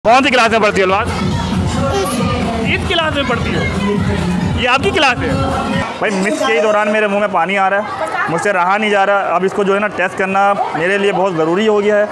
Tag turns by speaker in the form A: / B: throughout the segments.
A: कौन सी क्लास में पढ़ती हो अलवाज? इस क्लास में पढ़ती हो? ये आपकी क्लास है? भाई मिस के ही दौरान मेरे मुंह में पानी आ रहा है, मुझसे रहा नहीं जा रहा। अब इसको जो है ना टेस्ट करना मेरे लिए बहुत ज़रूरी हो गया है।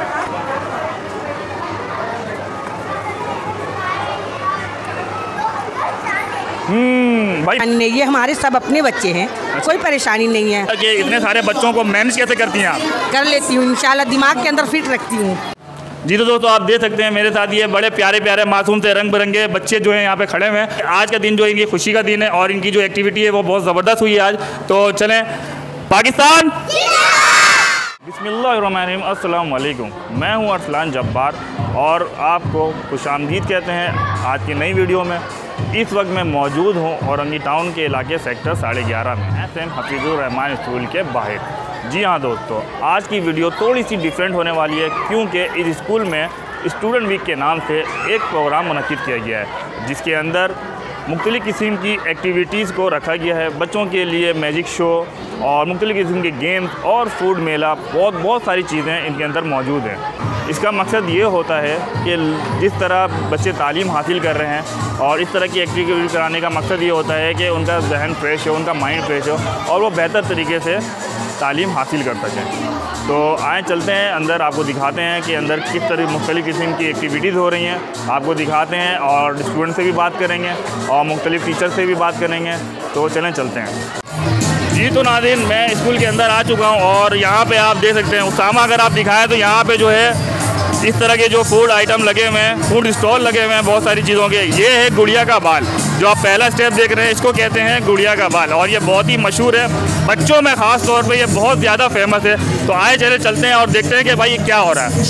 A: भाई
B: नहीं, ये हमारे सब अपने बच्चे हैं। कोई परेशानी नहीं है
A: कि इतने सारे बच्चों को मैनेज कैसे करती हैं आप?
B: कर लेती हूँ, इंशाल्लाह दिमाग के अंदर फिट रखती हूँ।
A: जी तो दोस्तों आप देख सकते हैं मेरे साथ ये बड़े प्यारे प्यारे मासूम से रंग बिरंगे बच्चे जो हैं यहाँ पे खड़े हुए हैं। आज का दिन जो इनकी खुशी का दिन है और इनकी जो एक्टिविटी है वो बहुत ज़बरदस्त हुई है आज। तो चलें पाकिस्तान बिस्मिल्लाहिर्रहमानिर्रहीम। अस्सलाम वालेकुम, मैं हूँ अरसलान जब्बार और आपको खुशामदीद कहते हैं आज की नई वीडियो में। इस वक्त मैं मौजूद हूँ औरंगी टाउन के इलाके सेक्टर 11.5 में SM हफीजुर रहमान स्कूल के बाहर। जी हाँ दोस्तों, आज की वीडियो थोड़ी सी डिफरेंट होने वाली है क्योंकि इस स्कूल में स्टूडेंट वीक के नाम से एक प्रोग्राम मुनक्किद किया गया है जिसके अंदर मुख्तलिफ़ किस्म की एक्टिविटीज़ को रखा गया है। बच्चों के लिए मैजिक शो और मुख्तलिफ़ किस्म के गेम्स और फूड मेला, बहुत सारी चीज़ें इनके अंदर मौजूद हैं। इसका मकसद ये होता है कि जिस तरह बच्चे तालीम हासिल कर रहे हैं और इस तरह की एक्टिविटी कराने का मकसद ये होता है कि उनका जहन फ्रेश हो, उनका माइंड फ्रेश हो और वो बेहतर तरीके से तालीम हासिल कर सकें। तो आए चलते हैं अंदर, आपको दिखाते हैं कि अंदर किस तरह मुख्तलिफ़ किस्म की एक्टिविटीज़ हो रही हैं, आपको दिखाते हैं और स्टूडेंट से भी बात करेंगे और मुख्तलिफ़ टीचर से भी बात करेंगे। तो चलें चलते हैं। जी तो नाज़रीन, मैं स्कूल के अंदर आ चुका हूँ और यहाँ पे आप देख सकते हैं उसामा, अगर आप दिखाएं तो यहाँ पे जो है इस तरह के जो फूड आइटम लगे हुए हैं, फूड स्टॉल लगे हुए हैं बहुत सारी चीज़ों के। ये है गुड़िया का बाल, जो आप पहला स्टेप देख रहे हैं इसको कहते हैं गुड़िया का बाल और ये बहुत ही मशहूर है बच्चों में ख़ास तौर पे, ये बहुत ज़्यादा फेमस है। तो आए चले चलते हैं और देखते हैं कि भाई ये क्या हो रहा है।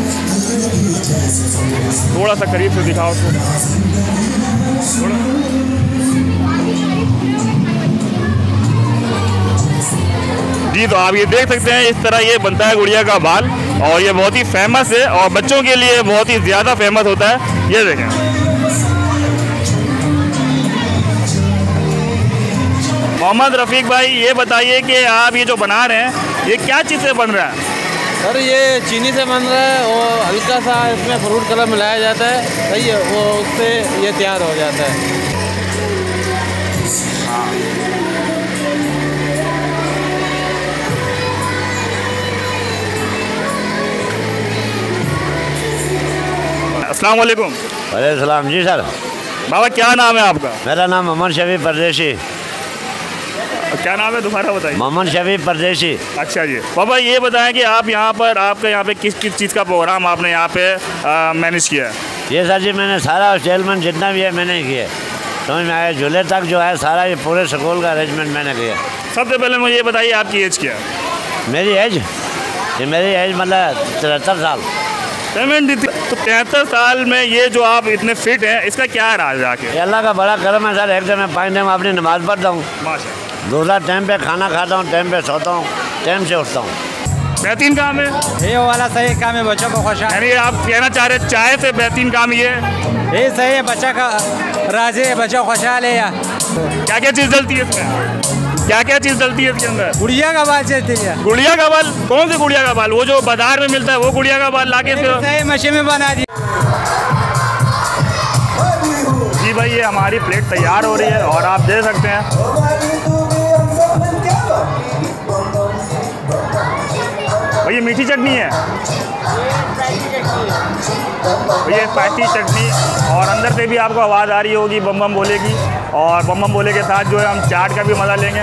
A: थोड़ा सा करीब से दिखाओ उसको। जी तो आप ये देख सकते हैं इस तरह ये बनता है गुड़िया का बाल और ये बहुत ही फेमस है और बच्चों के लिए बहुत ही ज़्यादा फेमस होता है। ये देखें, मोहम्मद रफ़ीक भाई ये बताइए कि आप ये जो बना रहे हैं ये क्या चीज़ से बन रहा है?
C: सर ये चीनी से बन रहा है और हल्का सा इसमें फ्रूट कलर मिलाया जाता है, सही है, वो उससे ये तैयार हो जाता है। अस्सलाम वालेकुम।
D: वालेकुम सलाम। जी सर।
A: बाबा क्या नाम है आपका?
D: मेरा नाम मोहम्मद शफी परदेशी।
A: क्या नाम है दोबारा बताइए?
D: मोहम्मद शफी परदेशी।
A: अच्छा जी। बाबा ये बताएं कि आप यहाँ पर आपका यहाँ पे किस किस चीज़ का प्रोग्राम आपने यहाँ पे मैनेज किया है?
D: ये सर जी मैंने सारा स्टेलमेंट जितना भी है मैंने किया, समझ में आया, झूले तक जो है सारा ये पूरे स्कूल का अरेंजमेंट मैंने किया।
A: सबसे पहले मुझे ये बताइए आपकी एज क्या है?
D: मेरी एज मतलब 73 साल।
A: 73। तो 73 साल में ये जो आप इतने फिट हैं इसका क्या राज है आके?
D: अल्लाह का बड़ा करम है सर। एक टाइम मैं 5 टाइम अपनी नमाज़ पढ़ता हूँ, दूसरा टाइम पे खाना खाता हूँ, टाइम पे सोता हूँ, टाइम से उठता हूँ।
A: बेहतरीन काम है
C: ये वाला, सही काम है, बच्चों को खुश।
A: यानी आप कहना चाह रहे चाय से बेहतरीन काम ये
C: सही है, बच्चा का राजी है, बच्चा खुशहाल है।
A: क्या क्या चीज़ डलती है इसमें? क्या क्या चीज़ डलती है इसके अंदर?
C: गुड़िया का बाल चलती है।
A: गुड़िया का बाल? कौन सी गुड़िया का बाल? वो जो बाजार में मिलता है वो गुड़िया का बाल लाके
C: सही मशीन में बना दी।
A: जी भाई ये हमारी प्लेट तैयार हो रही है और आप देख सकते हैं भाई ये मीठी चटनी है, ये स्पाइसी चटनी और अंदर से भी आपको आवाज़ आ रही होगी बम बम बोले की और बम बम बोले के साथ जो है हम चाट का भी मज़ा लेंगे।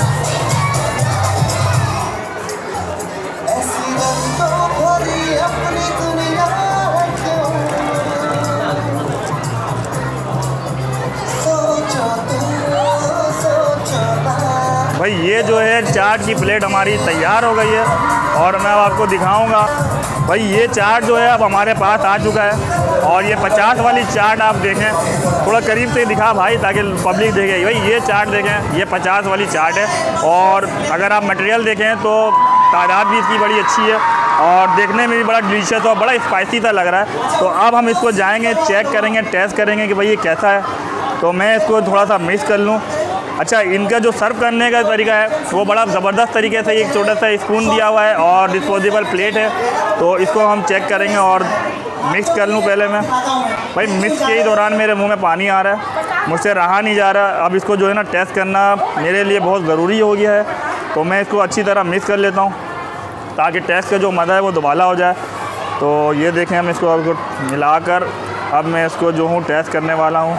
A: भाई ये जो है चाट की प्लेट हमारी तैयार हो गई है और मैं आपको दिखाऊंगा। भाई ये चाट जो है अब हमारे पास आ चुका है और ये 50 वाली चाट आप देखें, थोड़ा करीब से दिखा भाई ताकि पब्लिक देखे। भाई ये चाट देखें, ये 50 वाली चाट है और अगर आप मटेरियल देखें तो तादाद भी इसकी बड़ी अच्छी है और देखने में भी बड़ा डिलीशियस और बड़ा स्पाइसी सा लग रहा है। तो अब हम इसको जाएंगे, चेक करेंगे, टेस्ट करेंगे कि भाई ये कैसा है। तो मैं इसको थोड़ा सा मिक्स कर लूँ। अच्छा, इनका जो सर्व करने का तरीका है वो बड़ा ज़बरदस्त तरीके से, एक छोटा सा स्पून दिया हुआ है और डिस्पोजेबल प्लेट है। तो इसको हम चेक करेंगे और मिक्स कर लूँ पहले मैं। भाई मिस के ही दौरान मेरे मुंह में पानी आ रहा है, मुझसे रहा नहीं जा रहा। अब इसको जो है ना टेस्ट करना मेरे लिए बहुत ज़रूरी हो गया है, तो मैं इसको अच्छी तरह मिक्स कर लेता हूँ ताकि टेस्ट का जो मज़ा है वो दोबारा हो जाए। तो ये देखें, हम इसको मिलाकर अब मैं इसको जो हूँ टेस्ट करने वाला हूँ।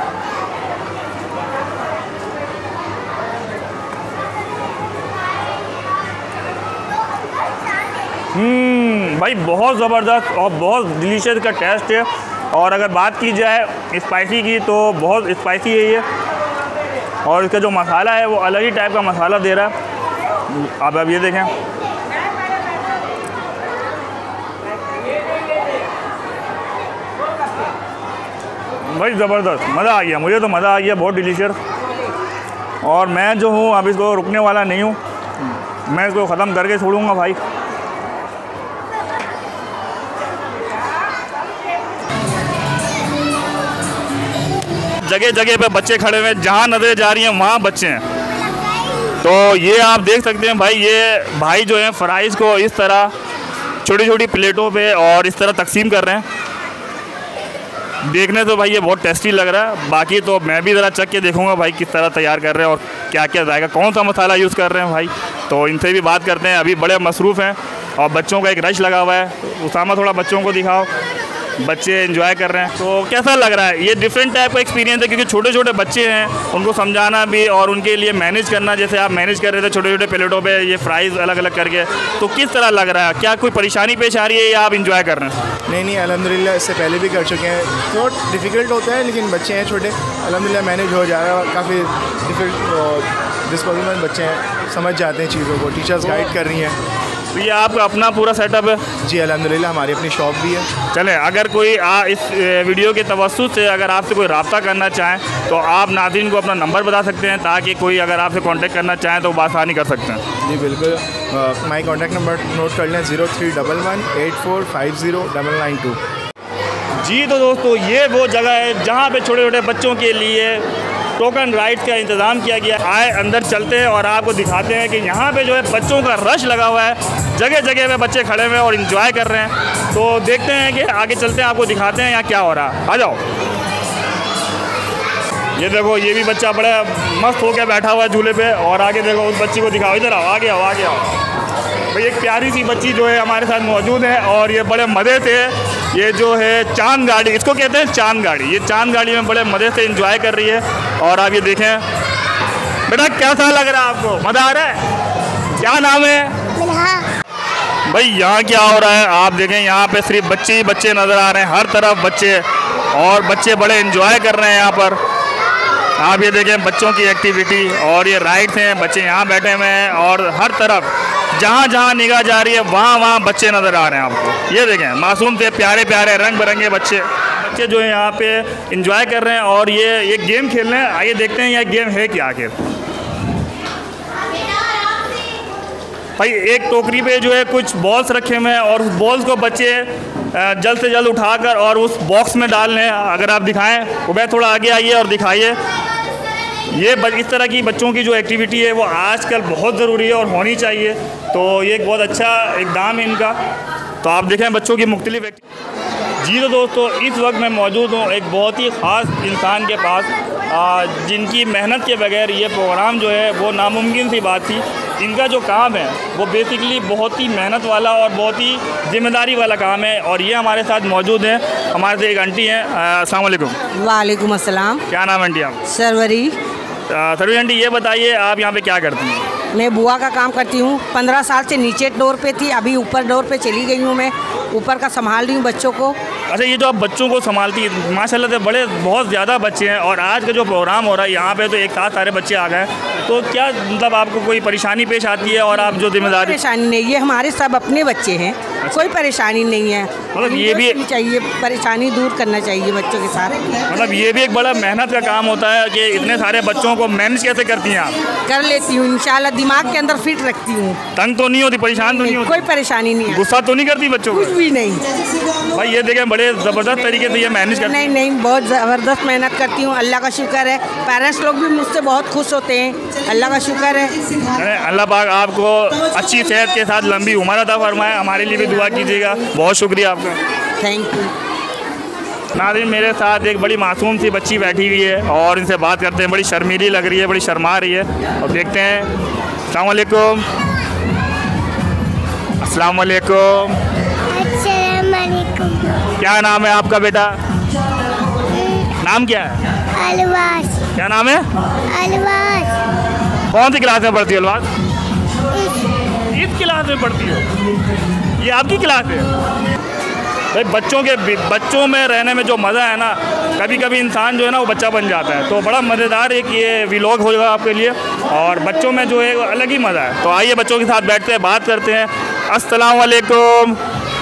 A: भाई बहुत ज़बरदस्त और बहुत डिलीशियस का टेस्ट है। और अगर बात की जाए स्पाइसी की तो बहुत स्पाइसी है ये, और इसका जो मसाला है वो अलग ही टाइप का मसाला दे रहा है। अब ये देखें, भाई ज़बरदस्त मज़ा आ गया, मुझे तो मज़ा आ गया, बहुत डिलीशियस। और मैं जो हूँ अब इसको रुकने वाला नहीं हूँ, मैं इसको ख़त्म करके छोड़ूंगा भाई। जगह जगह पे बच्चे खड़े हुए हैं, जहाँ नज़रें जा रही हैं वहाँ बच्चे हैं। तो ये आप देख सकते हैं भाई, ये भाई जो है फ्राइज़ को इस तरह छोटी छोटी प्लेटों पे और इस तरह तकसीम कर रहे हैं। देखने तो भाई ये बहुत टेस्टी लग रहा है, बाकी तो मैं भी ज़रा चख के देखूंगा भाई किस तरह तैयार कर रहे हैं और क्या क्या जाएगा, कौन सा मसाला यूज़ कर रहे हैं भाई। तो इनसे भी बात करते हैं, अभी बड़े मसरूफ़ हैं और बच्चों का एक रश लगा हुआ है। उसामा थोड़ा बच्चों को दिखाओ, बच्चे एंजॉय कर रहे हैं। तो कैसा लग रहा है? ये डिफरेंट टाइप का एक्सपीरियंस है क्योंकि छोटे छोटे बच्चे हैं, उनको समझाना भी और उनके लिए मैनेज करना, जैसे आप मैनेज कर रहे थे छोटे छोटे प्लेटों पे ये फ्राइज़ अलग अलग करके, तो किस तरह लग रहा है? क्या कोई परेशानी पेश आ रही है या आप इंजॉय कर रहे हैं?
E: नहीं, अल्हम्दुलिल्लाह इससे पहले भी कर चुके हैं। थोड़ा डिफ़िकल्ट होता है लेकिन बच्चे हैं छोटे, अल्हम्दुलिल्लाह मैनेज हो जा रहा है। काफ़ी डिस्पोजेबल बच्चे हैं, समझ जाते हैं चीज़ों को, टीचर्स गाइड कर रही हैं।
A: तो ये आपका अपना पूरा सेटअप है?
E: जी अल्हम्दुलिल्लाह, हमारी अपनी शॉप भी है।
A: चलें, अगर कोई इस वीडियो के तवस्सुत से अगर आपसे कोई रब्ता करना चाहें तो आप नाज़रीन को अपना नंबर बता सकते हैं ताकि कोई अगर आपसे कांटेक्ट करना चाहें तो बासानी कर सकते हैं।
E: जी बिल्कुल, माई कॉन्टैक्ट नंबर नोट कर लें 0311 8450
A: जी। तो दोस्तों ये वो जगह है जहाँ पे छोटे छोटे बच्चों के लिए टोकन राइड्स का इंतज़ाम किया गया। आए अंदर चलते हैं और आपको दिखाते हैं कि यहाँ पे जो है बच्चों का रश लगा हुआ है, जगह जगह पे बच्चे खड़े हुए हैं और इन्जॉय कर रहे हैं। तो देखते हैं कि आगे चलते हैं, आपको दिखाते हैं यहाँ क्या हो रहा है। आ जाओ। ये देखो, ये भी बच्चा बड़ा मस्त होकर बैठा हुआ है झूले पे, और आगे देखो उस बच्ची को दिखाओ, इधर आओ, आगे आओ, आगे आओ भाई। एक प्यारी सी बच्ची जो है हमारे साथ मौजूद है और ये बड़े मज़े से ये जो है चांद गाड़ी, इसको कहते हैं चांद गाड़ी, ये चांद गाड़ी में बड़े मज़े से एंजॉय कर रही है। और आप ये देखें, बेटा कैसा लग रहा है आपको? मज़ा आ रहा है? क्या नाम है भाई? यहाँ क्या हो रहा है आप देखें, यहाँ पे सिर्फ बच्चे ही बच्चे नज़र आ रहे हैं, हर तरफ बच्चे, और बच्चे बड़े एंजॉय कर रहे हैं यहाँ पर। आप ये देखें बच्चों की एक्टिविटी, और ये राइड्स हैं, बच्चे यहाँ बैठे हुए हैं और हर तरफ जहाँ जहाँ निगाह जा रही है वहाँ वहाँ बच्चे नज़र आ रहे हैं आपको। ये देखें मासूम से प्यारे प्यारे रंग बिरंगे बच्चे जो है यहाँ पे एंजॉय कर रहे हैं और ये गेम खेल रहे हैं। आइए देखते हैं यह गेम है क्या आखिर। भाई एक टोकरी पे जो है कुछ बॉल्स रखे हुए हैं और उस बॉल्स को बच्चे जल्द से जल्द उठाकर और उस बॉक्स में डाल लें। अगर आप दिखाएं उबैद, थोड़ा आगे आइए और दिखाइए। ये इस तरह की बच्चों की जो एक्टिविटी है वो आजकल बहुत ज़रूरी है और होनी चाहिए। तो ये एक बहुत अच्छा इक़दाम है इनका। तो आप देखें बच्चों की मुख्तलिफ जी। तो दोस्तों इस वक्त मैं मौजूद हूँ एक बहुत ही ख़ास इंसान के पास, जिनकी मेहनत के बगैर ये प्रोग्राम जो है वो नामुमकिन सी बात थी। इनका जो काम है वो बेसिकली बहुत ही मेहनत वाला और बहुत ही ज़िम्मेदारी वाला काम है। और ये हमारे साथ मौजूद हैं, हमारे से एक आंटी हैं। अस्सलाम वालेकुम।
B: वालेकुम अस्सलाम।
A: क्या नाम है आंटी आप?
B: सरवरी।
A: सरवरी आंटी, ये बताइए आप यहाँ पे क्या करती हैं?
B: मैं बुआ का काम करती हूँ। 15 साल से नीचे डोर पे थी, अभी ऊपर डोर पे चली गई हूँ। मैं ऊपर का संभाल रही हूँ बच्चों को।
A: अच्छा, ये जो आप बच्चों को संभालती है, माशाल्लाह से बड़े बहुत ज़्यादा बच्चे हैं और आज का जो प्रोग्राम हो रहा है यहाँ पे तो एक साथ सारे बच्चे आ गए, तो क्या मतलब आपको कोई परेशानी पेश आती है? और आप जो जिम्मेदारी?
B: परेशानी नहीं, ये हमारे सब अपने बच्चे हैं।
A: अच्छा।
B: कोई परेशानी नहीं है।
A: मतलब ये भी
B: चाहिए, परेशानी दूर करना चाहिए बच्चों के साथ।
A: मतलब ये भी एक बड़ा मेहनत का काम होता है कि इतने सारे बच्चों को मैनेज कैसे करती हैं आप?
B: कर लेती हूँ इंशाल्लाह, दिमाग के अंदर फिट रखती हूँ।
A: तंग तो नहीं होती, परेशान तो नहीं होती?
B: कोई परेशानी नहीं है।
A: गुस्सा तो नहीं करती बच्चों को?
B: कुछ भी नहीं
A: भाई ये देखें बड़े ज़बरदस्त तरीके से ये मैनेज करती
B: नहीं नहीं, बहुत ज़बरदस्त मेहनत करती हूँ। अल्लाह का शुक्र है, पेरेंट्स लोग भी मुझसे बहुत खुश होते हैं। अल्लाह का शुक्र है।
A: अल्लाह पाक आपको अच्छी सेहत के साथ लंबी उम्र अता फरमाए। हमारे लिए भी दुआ कीजिएगा। बहुत शुक्रिया आपका।
B: Thank you.
A: नाज़रीन, मेरे साथ एक बड़ी मासूम सी बच्ची बैठी हुई है और इनसे बात करते हैं। बड़ी शर्मीली लग रही है, बड़ी शर्मा रही है। और देखते हैं। अस्सलाम वालेकुम। अस्सलाम वालेकुम। क्या नाम है आपका बेटा? नाम क्या है?
F: अलवास।
A: क्या नाम है?
F: अलवास।
A: कौन सी क्लास में पढ़ती हो अलवास? इस क्लास में पढ़ती हो? ये आपकी क्लास है? भाई बच्चों में रहने में जो मज़ा है ना, कभी कभी इंसान जो है ना वो बच्चा बन जाता है। तो बड़ा मज़ेदार एक ये व्लॉग होगा आपके लिए और बच्चों में जो है वो अलग ही मज़ा है। तो आइए बच्चों के साथ बैठते हैं, बात करते हैं। अस्सलाम वालेकुम।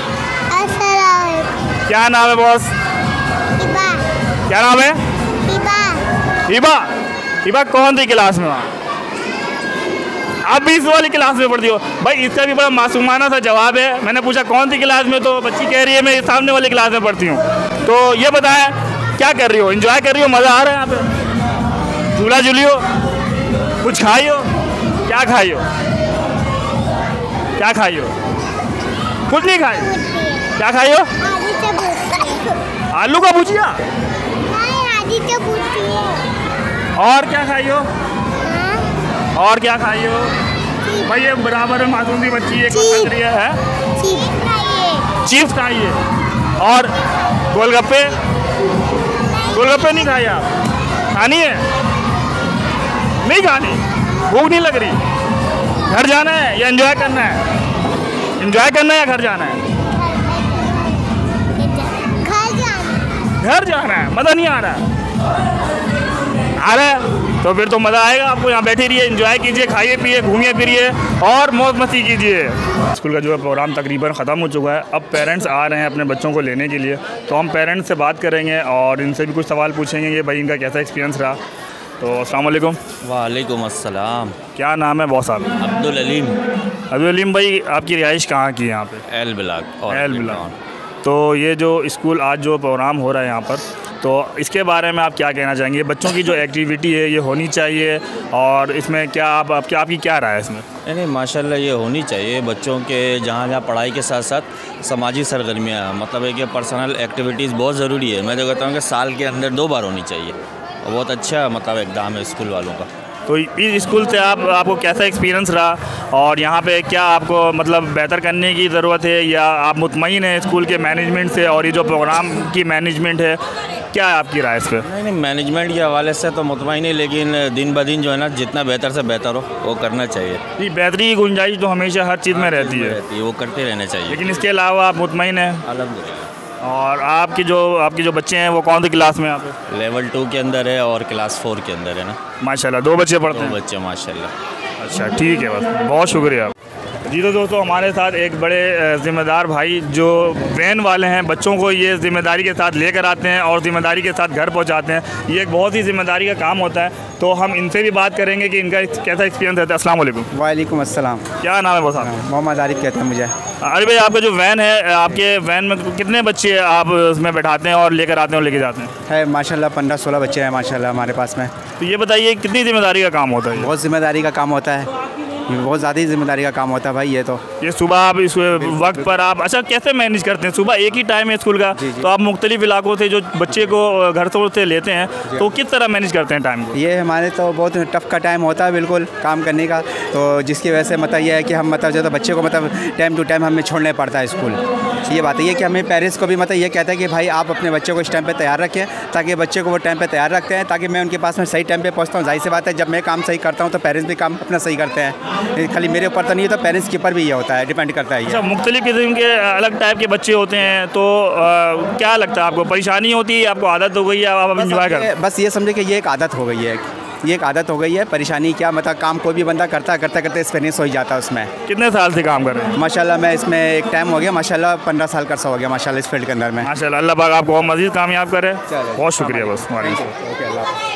A: क्या नाम है बॉस?
F: हिबा।
A: क्या नाम है? हिबा। हिबा कौन सी क्लास में? आप भी इस वाली क्लास में पढ़ती हो? भाई इसका भी बड़ा मासूमाना सा जवाब है। मैंने पूछा कौन सी क्लास में, तो बच्ची कह रही है मैं सामने वाली क्लास में पढ़ती हूँ। तो ये बताएं क्या कर रही हो? एंजॉय कर रही हो? मज़ा आ रहा है यहाँ पे? झूला झूली हो? कुछ खाई हो? क्या खाई हो? क्या खाई हो? कुछ नहीं खाई? क्या खाई हो? आलू का भुजिया। और क्या खाई हो? और क्या खाई हो? भाई ये बराबर में मासूम सी बच्ची है, चिप्स खाइए। और गोलगप्पे? गोलगप्पे नहीं खाए आप? खानी है? नहीं खानी? भूख नहीं लग रही? घर जाना है या एंजॉय करना है? एंजॉय करना है या घर जाना है? घर जाना है। मज़ा नहीं आ रहा? आ रहा है तो फिर तो मज़ा आएगा आपको। यहाँ बैठे रहिए, एंजॉय कीजिए, खाइए पिए, घूमिए फिरिए और मौज मस्ती कीजिए। स्कूल का जो है प्रोग्राम तकरीबन ख़त्म हो चुका है। अब पेरेंट्स आ रहे हैं अपने बच्चों को लेने के लिए, तो हम पेरेंट्स से बात करेंगे और इनसे भी कुछ सवाल पूछेंगे कि भाई इनका कैसा एक्सपीरियंस रहा। तो अस्सलाम वालेकुम।
G: वालेकुम अस्सलाम।
A: क्या नाम है बॉस साहब?
G: अब्दुल अलीम।
A: अब्दुल अलीम भाई, आपकी रिहाइश कहाँ की है यहाँ पे?
G: L block. और
A: एल ब्लॉक। तो ये जो स्कूल आज जो प्रोग्राम हो रहा है यहाँ पर, तो इसके बारे में आप क्या कहना चाहेंगे? बच्चों की जो एक्टिविटी है ये होनी चाहिए और इसमें क्या आपकी क्या राय है इसमें?
G: नहीं, माशाल्लाह ये होनी चाहिए। बच्चों के जहाँ पढ़ाई के साथ साथ समाजी सरगर्मियाँ, मतलब है कि पर्सनल एक्टिविटीज़ बहुत ज़रूरी है। मैं तो कहता हूँ कि साल के अंदर 2 बार होनी चाहिए। और बहुत अच्छा मतलब इक़दाम है स्कूल वालों का।
A: तो इस स्कूल से आपको कैसा एक्सपीरियंस रहा और यहाँ पे क्या आपको मतलब बेहतर करने की ज़रूरत है या आप मुतमईन हैं स्कूल के मैनेजमेंट से और ये जो प्रोग्राम की मैनेजमेंट है, क्या है आपकी राय इस पर?
G: नहीं, मैनेजमेंट के हवाले से तो मुतमईन है, लेकिन दिन ब दिन जो है ना जितना बेहतर से बेहतर हो वो करना चाहिए।
A: जी, बेहतरी की गुंजाइश तो हमेशा हर चीज़ में रहती है,
G: वो करते रहना चाहिए।
A: लेकिन इसके अलावा आप मुतमईन हैं?
G: अल्हम्दुलिल्लाह।
A: और आपके जो बच्चे हैं वो कौन सी क्लास में? यहाँ पे
G: लेवल 2 के अंदर है और क्लास 4 के अंदर है ना।
A: माशाल्लाह 2 बच्चे पढ़ते हैं?
G: 2 बच्चे माशाल्लाह।
A: अच्छा ठीक है, बस बहुत शुक्रिया। जी तो दोस्तों, हमारे साथ एक बड़े ज़िम्मेदार भाई जो वैन वाले हैं, बच्चों को ये ज़िम्मेदारी के साथ लेकर आते हैं और ज़िम्मेदारी के साथ घर पहुंचाते हैं। ये एक बहुत ही ज़िम्मेदारी का काम होता है। तो हम इनसे भी बात करेंगे कि इनका कैसा एक्सपीरियंस रहता है। अस्सलाम वालेकुम।
H: वालेकुम अस्सलाम।
A: क्या नाम है बस आपका?
H: मोहम्मद आरिफ कहते हैं मुझे।
A: अरे भाई, आपका जो वैन है, आपके वैन में कितने बच्चे आप उसमें बैठाते हैं और लेकर आते हैं और लेके जाते हैं?
H: है माशाल्लाह 15-16 बच्चे हैं माशाल्लाह हमारे पास में।
A: तो ये बताइए कितनी ज़िम्मेदारी का काम होता है?
H: बहुत ज़िम्मेदारी का काम होता है, बहुत ज़्यादा ही ज़िम्मेदारी का काम होता है भाई। ये
A: सुबह आप इस वक्त पर आप अच्छा कैसे मैनेज करते हैं? सुबह एक ही टाइम है स्कूल का, तो आप मुख्तलिफ इलाकों से जो बच्चे को घर से लेते हैं, तो किस तरह मैनेज करते हैं टाइम को?
H: ये हमारे तो बहुत टफ़ का टाइम होता है बिल्कुल काम करने का, तो जिसकी वजह से मतलब ये है कि हम मतलब जो तो बच्चे को मतलब टाइम टू टाइम हमें छोड़ना पड़ता है स्कूल। ये बात है ये कि हमें पेरेंट्स को भी मतलब ये कहता है कि भाई आप अपने बच्चे को इस टाइम पे तैयार रखें, ताकि बच्चे को वो टाइम पे तैयार रखते हैं, ताकि मैं उनके पास में सही टाइम पे पहुंचता हूं। जाहिर सी बात है, जब मैं काम सही करता हूं तो पेरेंट्स भी काम अपना सही करते हैं। खाली मेरे ऊपर तो नहीं है, तो पेरेंट्स के ऊपर भी ये होता है, डिपेंड करता है।
A: अच्छा, मुख्तलिफ किस्म के अलग टाइप के बच्चे होते हैं, तो क्या लगता है आपको? परेशानी होती है? आपको आदत हो गई है, आप एंजॉय करते?
H: बस ये समझे कि ये एक आदत हो गई है, ये एक आदत हो गई है। परेशानी क्या मतलब, काम कोई भी बंदा करते करते एक्सपीरियंस हो ही जाता है उसमें।
A: कितने साल से काम कर रहे हैं?
H: माशाल्लाह मैं इसमें एक टाइम हो गया माशाल्लाह, 15 साल का हो गया माशाल्लाह इस फील्ड के अंदर में।
A: माशाल्लाह, अल्लाह पाक आपको मज़ीद कामयाब करे। बहुत शुक्रिया। बस
H: ओके, अल्लाह।